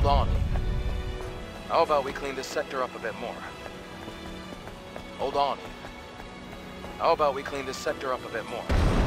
Hold on. How about we clean this sector up a bit more? Hold on. How about we clean this sector up a bit more?